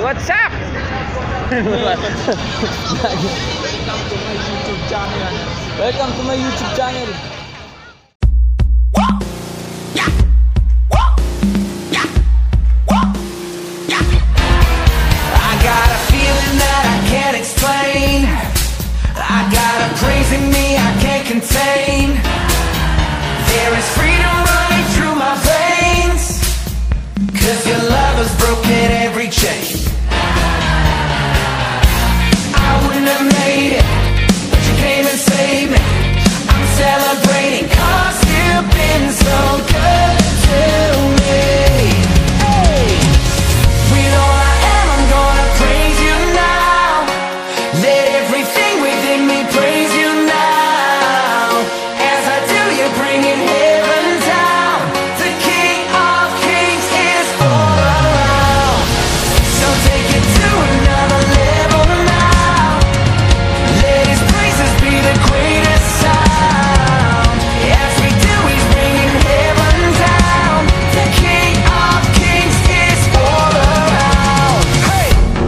What's up? Welcome to my YouTube channel. I got a feeling that I can't explain. I got a praising me I can't contain. There is freedom running through my veins, 'cause your love has broken every chain. I wouldn't have made it, but you came and saved me. I'm celebrating 'cause you've been so good to me. Hey! With all I am, I'm gonna praise you now. Let everything within me praise you now. As I do, you're bringing heaven down. The King of Kings is all around. So take it to another level now. Let his praises be the greatest sound. As we do, he's bringing heaven down. The King of Kings is all around. Hey!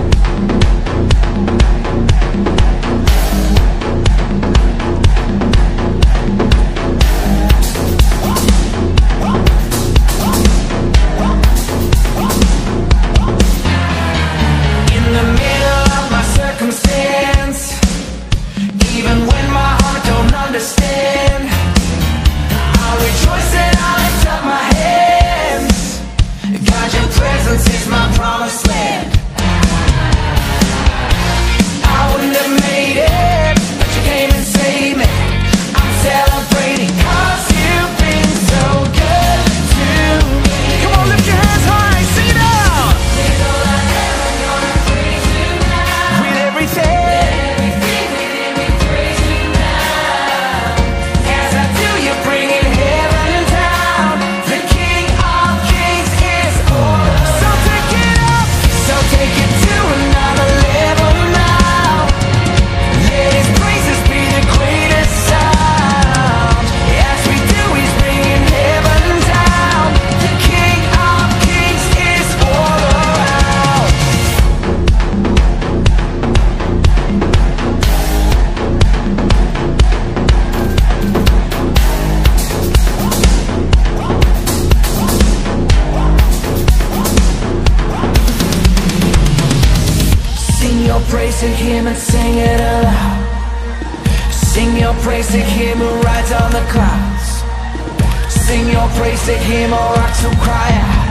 In the middle of my circumstance, even when my heart don't understand, I'll rejoice and I'll lift up my hands. God, your presence is my promised land. I wouldn't have made it, but you came and saved me. I'm celebrating 'cause you've been so good to me. Come on, lift your hands high, sing it out. With all I am, I'm gonna praise you now. With everything within me, praise you now. As I do, you're bringing heaven down. The King of Kings is all around. So take it up, so take it to another level now. Let his praises be the greatest sound. As we do, he's bringing heaven down. The King of Kings is all around. Sing your praise to him and sing it aloud. Sing your praise to him who rides on the clouds. Sing your praise to him, all rocks will cry out.